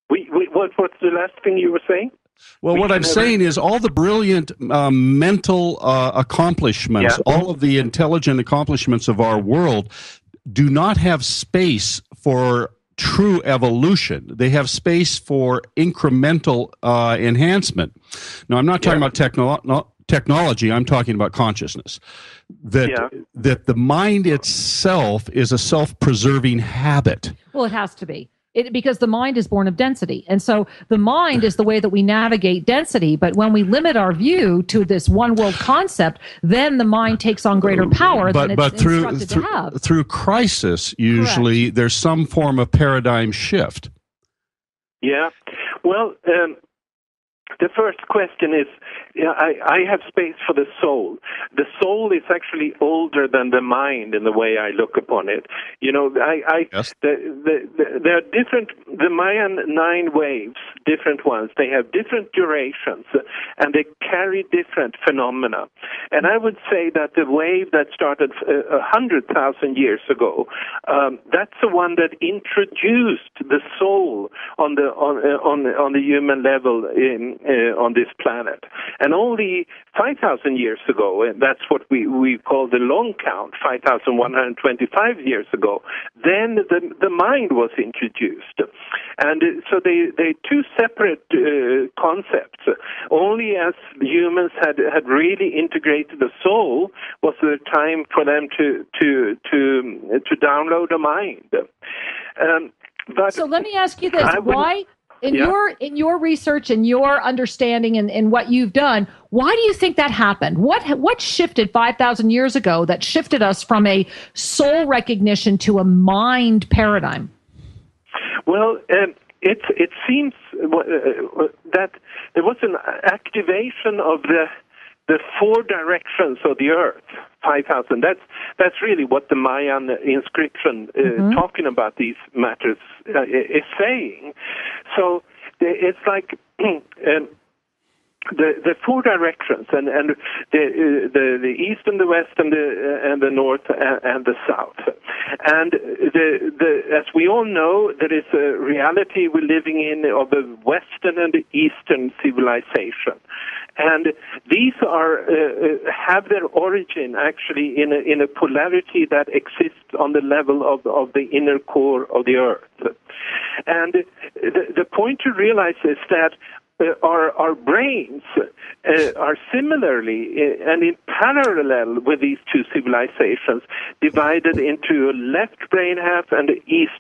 What's the last thing you were saying? Well, what I'm saying is all the brilliant mental accomplishments, all of the intelligent accomplishments of our world do not have space for true evolution. They have space for incremental enhancement. Now, I'm not talking about technology. I'm talking about consciousness. That the mind itself is a self-preserving habit. Well, it has to be. Because the mind is born of density. And so the mind is the way that we navigate density. But when we limit our view to this one world concept, then the mind takes on greater power than it's instructed to have. Through crisis, usually, there's some form of paradigm shift. Yeah. Well, the first question is, I have space for the soul. The soul is actually older than the mind in the way I look upon it. You know, there are different, the Mayan 9 waves, different ones. They have different durations, and they carry different phenomena. And I would say that the wave that started 100,000 years ago, that's the one that introduced the soul on the human level on this planet. And only 5,000 years ago, and that's what we call the long count, 5,125 years ago, then the mind was introduced. And so they two separate concepts. Only as humans had really integrated the soul was there time for them to download a mind. But so let me ask you this: why? In your research and your understanding and what you've done, why do you think that happened? What shifted 5,000 years ago that shifted us from a soul recognition to a mind paradigm? Well, it seems that there was an activation of the 4 directions of the earth. 5,000. That's really what the Mayan inscription talking about these matters is saying. So it's like the 4 directions, and the east and the west and the north and the south, and as we all know, there is a reality we're living in of a Western and Eastern civilization. And these have their origin actually in a polarity that exists on the level of the inner core of the earth. And the point to realize is that our brains are similarly and in parallel with these two civilizations divided into a left brain half and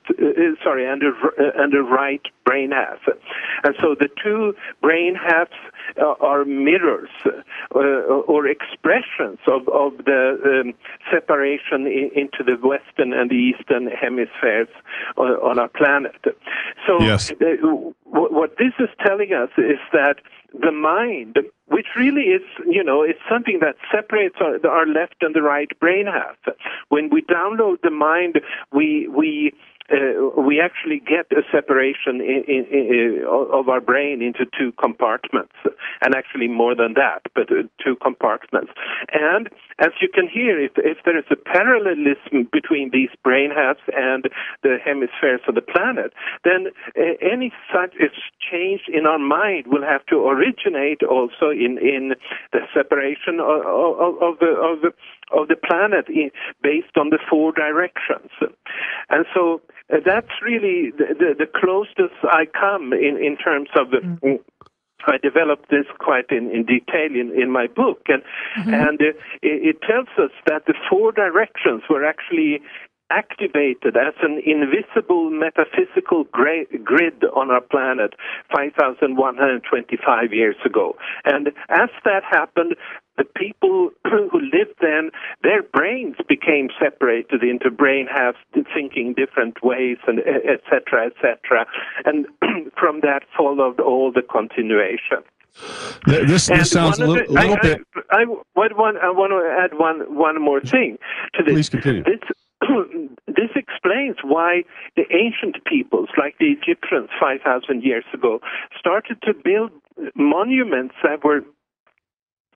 a right brain half. And so the two brain halves are mirrors or expressions of the separation into the Western and the Eastern hemispheres on our planet. So what this is telling us is that the mind, which really is, it's something that separates our left and the right brain half. When we download the mind, we actually get a separation of our brain into 2 compartments, and actually more than that, but 2 compartments. And as you can hear, if there is a parallelism between these brain halves and the hemispheres of the planet, then any such change in our mind will have to originate also in the separation of the planet based on the 4 directions. And so that's really the closest I come in terms of I developed this quite in detail in my book, and it tells us that the 4 directions were actually activated as an invisible metaphysical grid on our planet 5,125 years ago. And as that happened, the people who lived then, their brains became separated into brain halves, thinking different ways, and et cetera, and from that followed all the continuation. This sounds a little bit. I want to add one more thing to this. Please continue. This explains why the ancient peoples, like the Egyptians 5,000 years ago, started to build monuments that were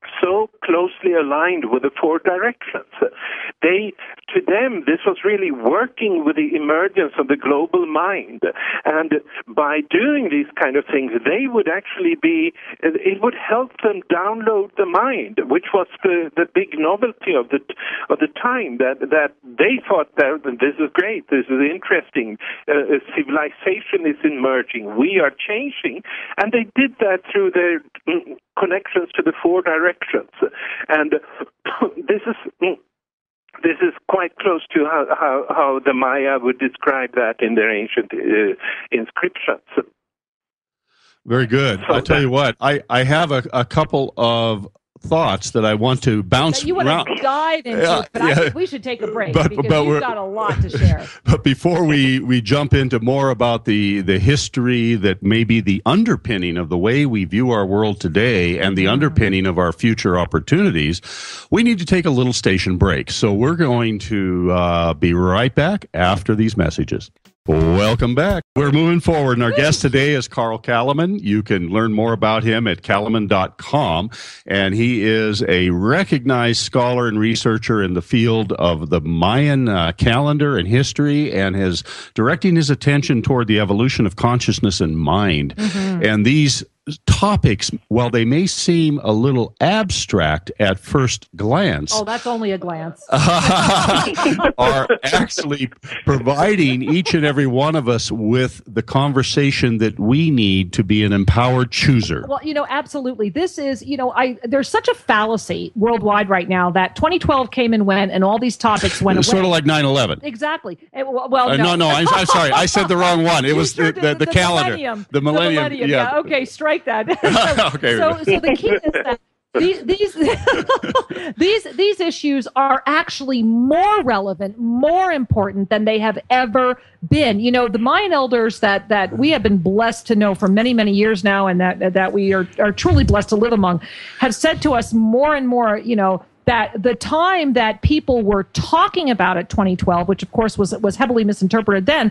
so closely aligned with the four directions. To them, this was really working with the emergence of the global mind. And by doing these kind of things, they would actually it would help them download the mind, which was the big novelty of the time, that they thought that this is great, this is interesting, civilization is emerging, we are changing. And they did that through their connections to the four directions. And this is quite close to how the Maya would describe that in their ancient inscriptions. Very good. So I'll tell you what, I have a couple of thoughts that I want to bounce you want around. to dive into, but I think we should take a break because you've got a lot to share. But before we jump into more about the history that may be the underpinning of the way we view our world today and the underpinning of our future opportunities, we need to take a little station break. So we're going to be right back after these messages. Welcome back. We're moving forward, and our guest today is Carl Calleman. You can learn more about him at calleman.com, and he is a recognized scholar and researcher in the field of the Mayan calendar and history, and is directing his attention toward the evolution of consciousness and mind. And these topics, while they may seem a little abstract at first glance, that's only a glance, are actually providing each and every one of us with the conversation that we need to be an empowered chooser. Well, absolutely. This is, there's such a fallacy worldwide right now that 2012 came and went, and all these topics went away. Sort of like 9/11. Exactly. No, I'm sorry. I said the wrong one. It was the calendar. The millennium. Yeah. Okay, strike that. Okay. So the key is that these issues are actually more relevant, more important than they have ever been. The Mayan elders that we have been blessed to know for many, many years now, and that we are truly blessed to live among, have said to us more and more, that the time that people were talking about at 2012, which of course was heavily misinterpreted then,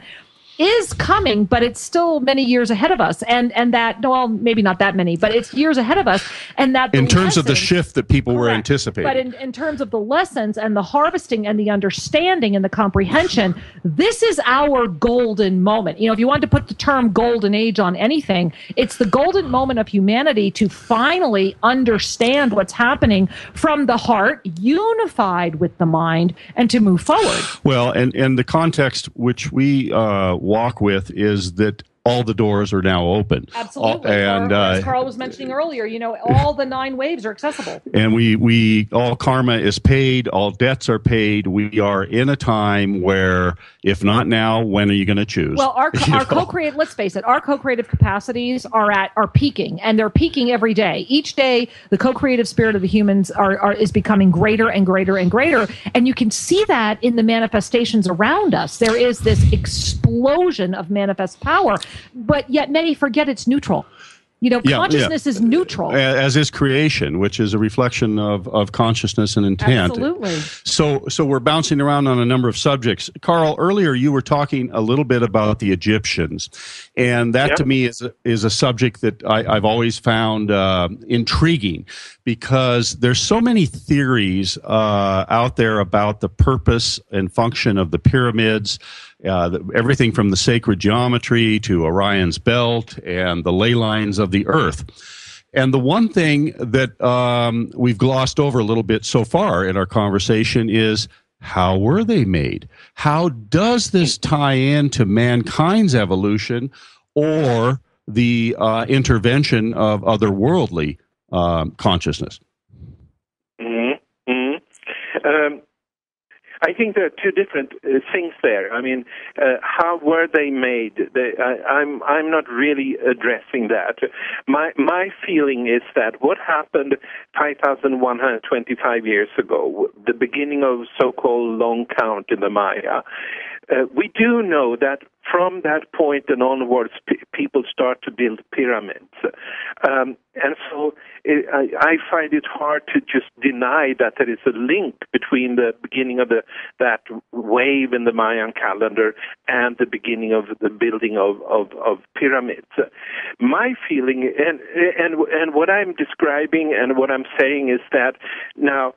is coming, but it's still many years ahead of us, and that, well, maybe not that many, but it's years ahead of us, and that in terms of the shift that people were anticipating. But in terms of the lessons and the harvesting and the understanding and the comprehension, this is our golden moment. If you want to put the term golden age on anything, it's the golden moment of humanity to finally understand what's happening from the heart, unified with the mind, and to move forward. Well, and the context which we walk with is that all the doors are now open. Absolutely. And as Carl was mentioning earlier, all the 9 waves are accessible. And we all karma is paid, all debts are paid. We are in a time where, if not now, when are you going to choose? Well, our co-creative, let's face it, our co-creative capacities are peaking, and they're peaking every day. Each day, the co-creative spirit of the humans is becoming greater and greater and greater, and you can see that in the manifestations around us. There is this explosion of manifest power. But yet many forget it's neutral. Consciousness is neutral. As is creation, which is a reflection of consciousness and intent. Absolutely. So we're bouncing around on a number of subjects. Carl, earlier you were talking a little bit about the Egyptians. And that to me is a subject that I've always found intriguing, because there's so many theories out there about the purpose and function of the pyramids. Everything from the sacred geometry to Orion's belt and the ley lines of the earth. And the one thing that we've glossed over a little bit so far in our conversation is, how were they made? How does this tie into mankind's evolution or the intervention of otherworldly consciousness? I think there are two different things there. I mean, how were they made? I'm not really addressing that. My feeling is that what happened 5,125 years ago, the beginning of so-called long count in the Maya, we do know that from that point and onwards, people start to build pyramids. And so I find it hard to just deny that there is a link between the beginning of that wave in the Mayan calendar and the beginning of the building of pyramids. My feeling, and what I'm describing and what I'm saying is that now,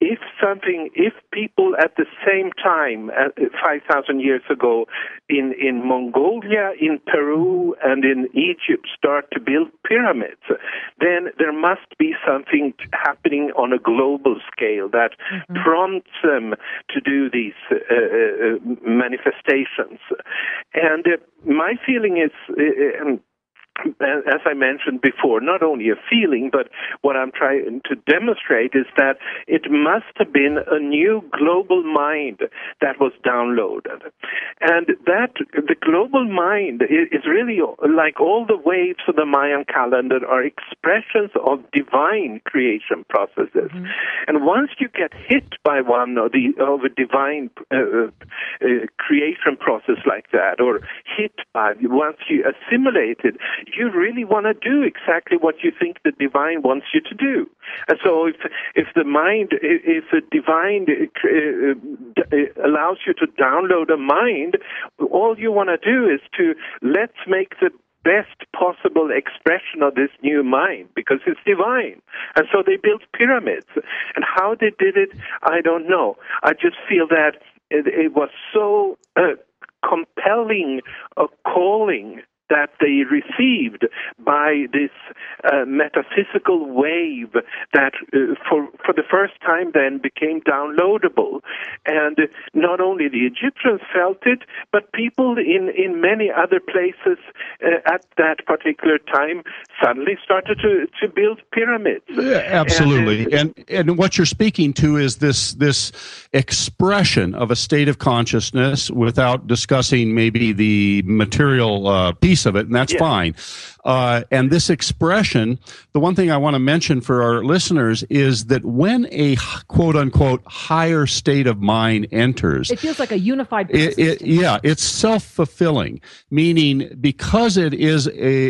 if people at the same time, 5,000 years ago, in Mongolia, in Peru, and in Egypt start to build pyramids, then there must be something happening on a global scale that prompts them to do these manifestations. And my feeling is, as I mentioned before, not only a feeling, but what I'm trying to demonstrate is that it must have been a new global mind that was downloaded. And that the global mind is really like all the waves of the Mayan calendar are expressions of divine creation processes. And once you get hit by one of a divine creation process like that, or hit by, once you assimilate it, you really want to do exactly what you think the divine wants you to do. And so if the mind, if the divine allows you to download a mind, all you want to do is to let's make the best possible expression of this new mind because it's divine. And so they built pyramids. And how they did it, I don't know. I just feel that it was so compelling a calling that they received by this metaphysical wave that for the first time then became downloadable. And not only the Egyptians felt it, but people in many other places at that particular time suddenly started to build pyramids. Yeah, absolutely. And what you're speaking to is this expression of a state of consciousness without discussing maybe the material piece of it, and that's fine. And this expression, the one thing I want to mention for our listeners is that when a quote-unquote higher state of mind enters, it feels like a unified it's self-fulfilling, meaning because it is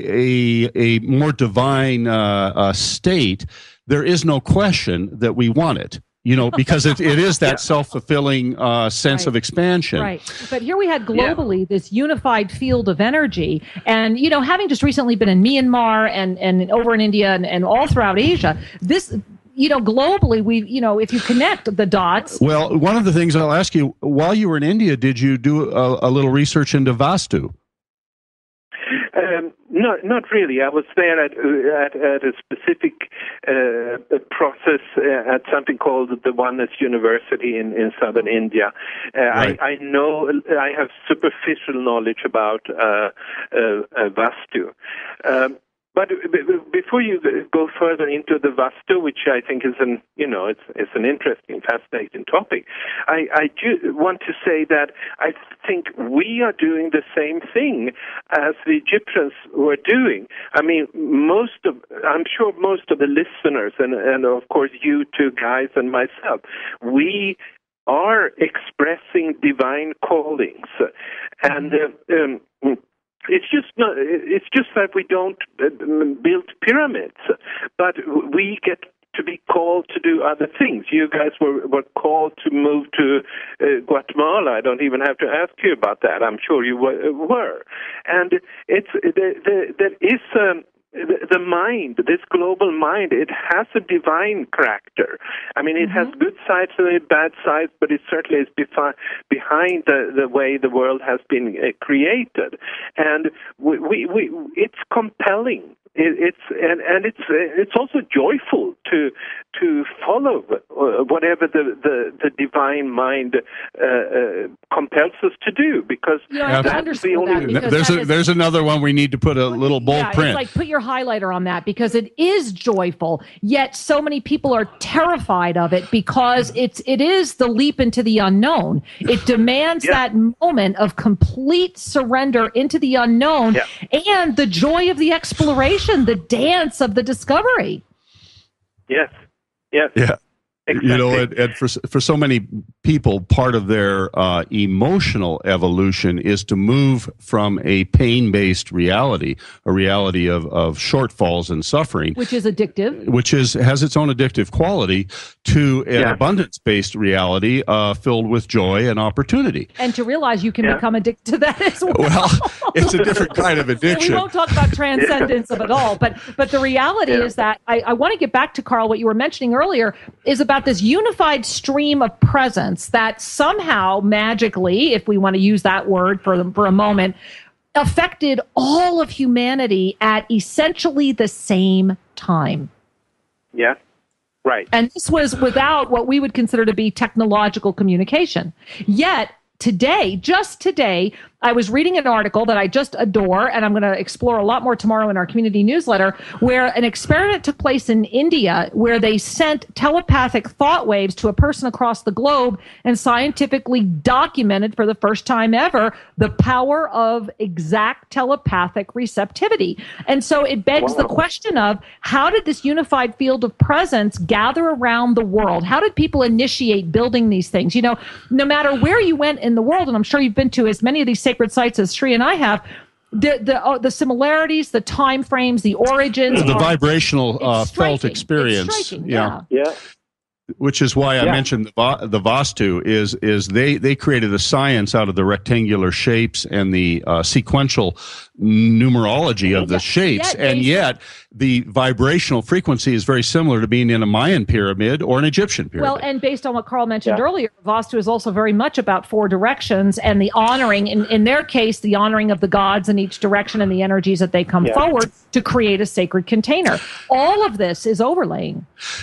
a more divine state, there is no question that we want it. Because it is that self-fulfilling sense of expansion. Right. But here we had globally this unified field of energy. And, having just recently been in Myanmar and over in India and all throughout Asia, this, globally, if you connect the dots. Well, one of the things I'll ask you, while you were in India, did you do a little research into Vastu? No, not really. I was there at a specific process at something called the Oneness University in southern India. Right. I know I have superficial knowledge about Vastu. But before you go further into the Vastu, which I think is it's an interesting, fascinating topic, I do want to say that I think we are doing the same thing as the Egyptians were doing. I mean, I'm sure most of the listeners, and of course you two guys and myself, we are expressing divine callings, and it's just that we don't build pyramids, but we get to be called to do other things. You guys were called to move to Guatemala. I don't even have to ask you about that. I'm sure you were. And there is the mind, this global mind, it has a divine character. I mean, it has good sides and bad sides, but it certainly is behind the way the world has been created. And it's compelling. It's also joyful to follow whatever the divine mind compels us to do, because that's the only. There's another one we need to put a little bold print. It's like put your highlighter on that, because it is joyful. Yet so many people are terrified of it because it is the leap into the unknown. It demands that moment of complete surrender into the unknown and the joy of the exploration. The dance of the discovery. Yes. Yeah. Exactly. You know, and for so many people, part of their emotional evolution is to move from a pain-based reality, a reality of shortfalls and suffering, which is addictive, which has its own addictive quality, to an abundance-based reality filled with joy and opportunity. And to realize you can become addicted to that as well. Well, it's a different kind of addiction. We won't talk about transcendence of it all, but the reality is that I want to get back to, Carl, what you were mentioning earlier is about this unified stream of presence that somehow magically, if we want to use that word for a moment, affected all of humanity at essentially the same time. Yeah, right. And this was without what we would consider to be technological communication. Yet, just today, I was reading an article that I just adore, and I'm going to explore a lot more tomorrow in our community newsletter, where an experiment took place in India where they sent telepathic thought waves to a person across the globe and scientifically documented for the first time ever the power of exact telepathic receptivity. And so it begs the question of, how did this unified field of presence gather around the world? How did people initiate building these things? You know, no matter where you went in the world, and I'm sure you've been to as many of these sacred sites as Sri and I have, the similarities, the time frames, the origins, the vibrational felt experience, yeah. Which is why I mentioned the Vastu is they created a science out of the rectangular shapes and the sequential numerology of the shapes, and yet the vibrational frequency is very similar to being in a Mayan pyramid or an Egyptian pyramid. Well, and based on what Carl mentioned earlier, Vastu is also very much about four directions and the honoring, in their case, the honoring of the gods in each direction and the energies that they come forward to create a sacred container. All of this is overlaying.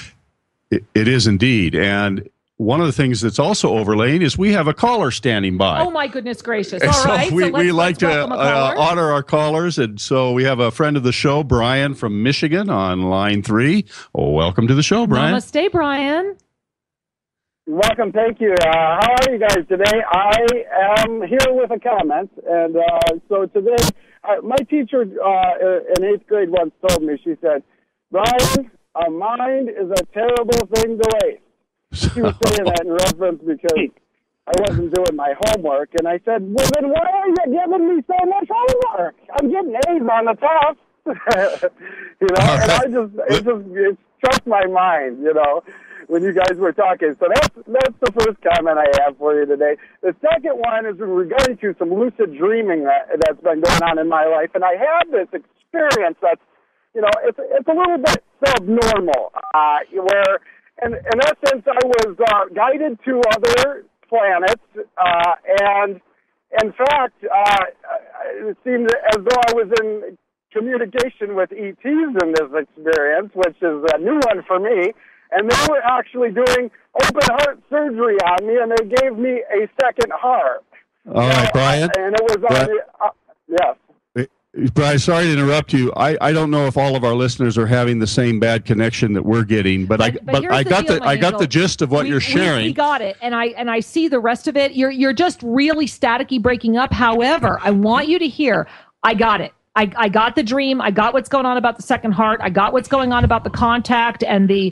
It is indeed. And one of the things that's also overlaying is we have a caller standing by. Oh, my goodness gracious. All right. We like to honor our callers. And so we have a friend of the show, Brian from Michigan, on line 3. Oh, welcome to the show, Brian. Namaste, Brian. Welcome. Thank you. How are you guys today? I am here with a comment. And so today, my teacher in 8th grade once told me, she said, "Brian, a mind is a terrible thing to waste." She was saying that in reference because I wasn't doing my homework. And I said, "Well, then why are you giving me so much homework? I'm getting A's on the test." You know, and it struck my mind, you know, when you guys were talking. So that's the first comment I have for you today. The second one is in regarding to some lucid dreaming that's been going on in my life. And I had this experience that's, you know, it's a little bit subnormal, where, in essence, I was guided to other planets, and in fact, it seemed as though I was in communication with ETs in this experience, which is a new one for me, and they were actually doing open heart surgery on me, and they gave me a second heart. All right, Brian. And it was on the, yes. Brian, sorry to interrupt you. I don't know if all of our listeners are having the same bad connection that we're getting, but I got the gist of what you're sharing. We got it, and I see the rest of it. You're just really staticky breaking up. However, I want you to hear. I got it. I got the dream. I got what's going on about the second heart. I got what's going on about the contact and the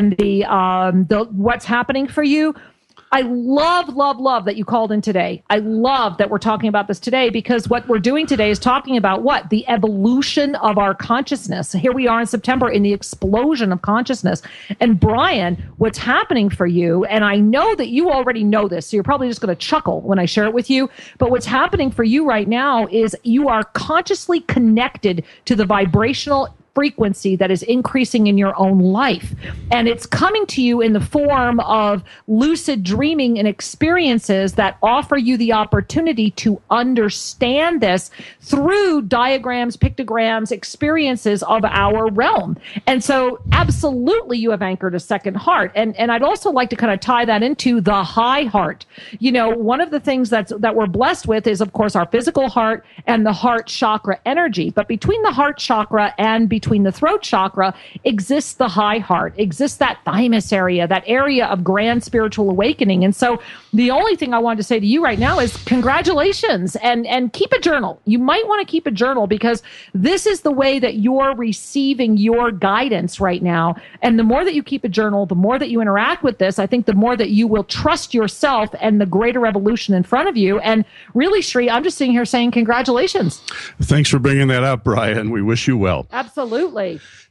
what's happening for you. I love that you called in today. I love that we're talking about this today, because what we're doing today is talking about what? The evolution of our consciousness. Here we are in September in the explosion of consciousness. And Brian, what's happening for you, and I know that you already know this, so you're probably just going to chuckle when I share it with you, but what's happening for you right now is you are consciously connected to the vibrational frequency that is increasing in your own life. And it's coming to you in the form of lucid dreaming and experiences that offer you the opportunity to understand this through diagrams, pictograms, experiences of our realm. And so absolutely you have anchored a second heart. And I'd also like to kind of tie that into the high heart. You know, one of the things that we're blessed with is, of course, our physical heart and the heart chakra energy. But between the heart chakra and between between the throat chakra, exists the high heart, exists that thymus area, that area of grand spiritual awakening. And so the only thing I wanted to say to you right now is congratulations, and keep a journal. You might want to keep a journal, because this is the way that you're receiving your guidance right now. And the more that you keep a journal, the more that you interact with this, I think the more that you will trust yourself and the greater evolution in front of you. And really, Sri, I'm just sitting here saying congratulations. Thanks for bringing that up, Brian. We wish you well. Absolutely.